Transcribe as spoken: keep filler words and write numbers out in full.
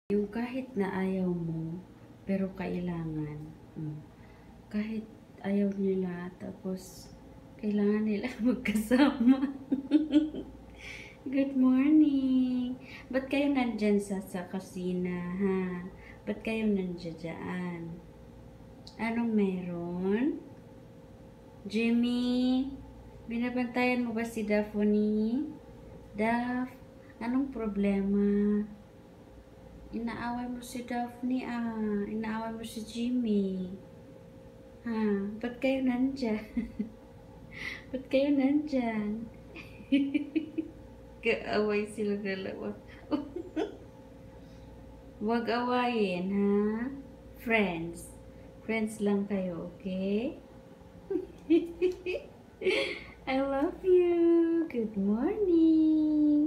Yung kahit na ayaw mo, pero kailangan. Mm. Kahit ayaw nila, tapos kailangan nila magkasama. Good morning! Ba't kayo nandyan sa, sa kusina, ha? Ba't kayo nandyan dyan? Anong meron? Jimmy? Binabantayan mo ba si Daphne? Daph, anong problema? Inaaway mo si Daphne, ah. Inaaway mo si Jimmy. Ha? Ba't kayo nandyan? Ba't kayo nandyan? Kaaway sila dalawa. Huwag awayin, ha? Friends. Friends lang kayo, okay? I love you. Good morning.